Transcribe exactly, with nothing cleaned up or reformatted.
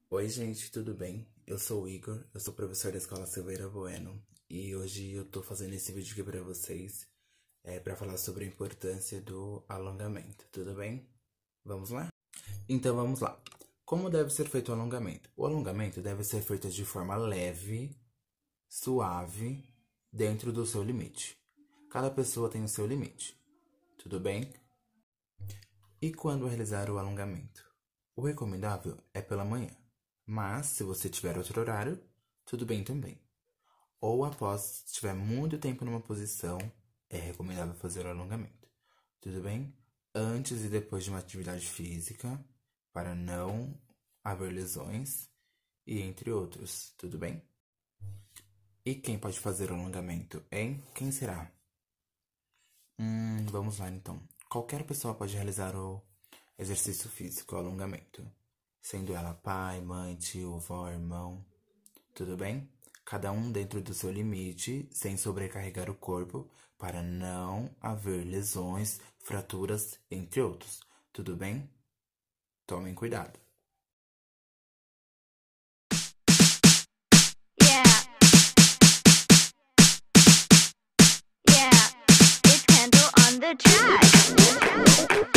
Oi, gente, tudo bem? Eu sou o Igor, eu sou professor da Escola Silveira Bueno e hoje eu tô fazendo esse vídeo aqui pra vocês é, para falar sobre a importância do alongamento, tudo bem? Vamos lá? Então vamos lá. Como deve ser feito o alongamento? O alongamento deve ser feito de forma leve, suave, dentro do seu limite. Cada pessoa tem o seu limite, tudo bem? E quando realizar o alongamento? O recomendável é pela manhã. Mas, se você tiver outro horário, tudo bem também. Ou após, se estiver muito tempo numa posição, é recomendável fazer o alongamento. Tudo bem? Antes e depois de uma atividade física, para não haver lesões, e entre outros. Tudo bem? E quem pode fazer o alongamento, hein? Quem será? Hum, vamos lá então. Qualquer pessoa pode realizar o exercício físico, o alongamento. Sendo ela pai, mãe, tio, vó, irmão, tudo bem? Cada um dentro do seu limite, sem sobrecarregar o corpo, para não haver lesões, fraturas, entre outros, tudo bem? Tomem cuidado. Yeah. Yeah. It's Kendall on the track.